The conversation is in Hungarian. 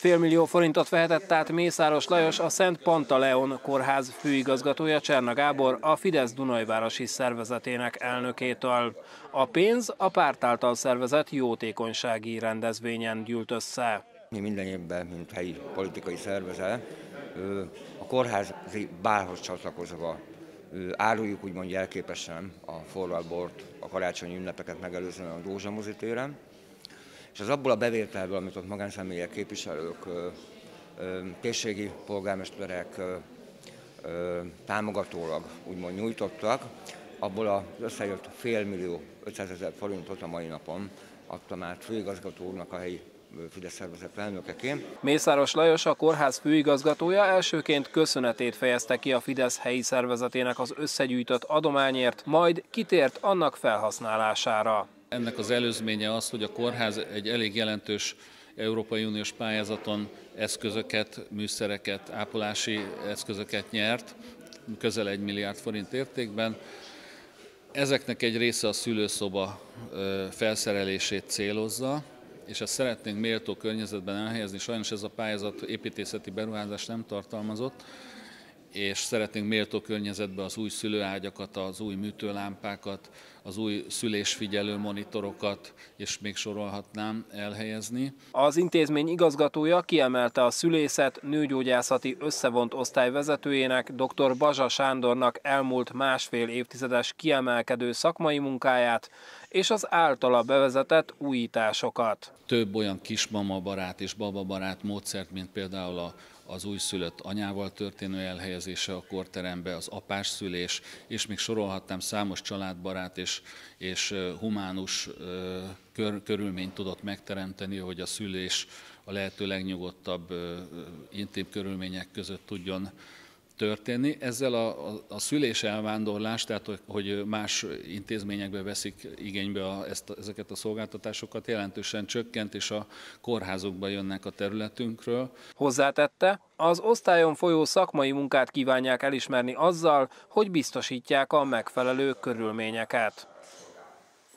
1,5 millió forintot vehetett át Mészáros Lajos, a Szent Pantaleon kórház főigazgatója Cserna Gábor, a Fidesz Dunajvárosi szervezetének elnökétől. A pénz a párt által szervezett jótékonysági rendezvényen gyűlt össze. Mi minden évben, mint helyi politikai szervezet, a kórházi bárhoz csatlakozva áruljuk úgymond jelképesen a forradbort, a karácsonyi ünnepeket megelőzően a Dózsa mozitéren, és az abból a bevételből, amit ott magánszemélyek, képviselők, térségi polgármesterek támogatólag úgymond nyújtottak, abból az összejött 1,5 millió 500 000 forintot a mai napon adtam át főigazgató úrnak, a helyi Fidesz szervezet elnökeként. Mészáros Lajos, a kórház főigazgatója elsőként köszönetét fejezte ki a Fidesz helyi szervezetének az összegyűjtött adományért, majd kitért annak felhasználására. Ennek az előzménye az, hogy a kórház egy elég jelentős Európai Uniós pályázaton eszközöket, műszereket, ápolási eszközöket nyert, közel 1 milliárd forint értékben. Ezeknek egy része a szülőszoba felszerelését célozza, és ezt szeretnénk méltó környezetben elhelyezni. Sajnos ez a pályázat építészeti beruházást nem tartalmazott, és szeretnénk méltó környezetben az új szülőágyakat, az új műtőlámpákat, az új szülésfigyelő monitorokat, és még sorolhatnám, elhelyezni. Az intézmény igazgatója kiemelte a szülészet nőgyógyászati összevont osztály vezetőjének, dr. Bazsa Sándornak elmúlt másfél évtizedes kiemelkedő szakmai munkáját és az általa bevezetett újításokat. Több olyan kismamabarát és bababarát módszert, mint például az újszülött anyával történő elhelyezése a kórterembe, az apás szülés, és még sorolhatnám, számos családbarát és humánus körülményt tudott megteremteni, hogy a szülés a lehető legnyugodtabb intim körülmények között tudjon történni. Ezzel a szülés elvándorlás, tehát hogy más intézményekbe veszik igénybe ezeket a szolgáltatásokat, jelentősen csökkent, és a kórházokba jönnek a területünkről. Hozzátette, az osztályon folyó szakmai munkát kívánják elismerni azzal, hogy biztosítják a megfelelő körülményeket.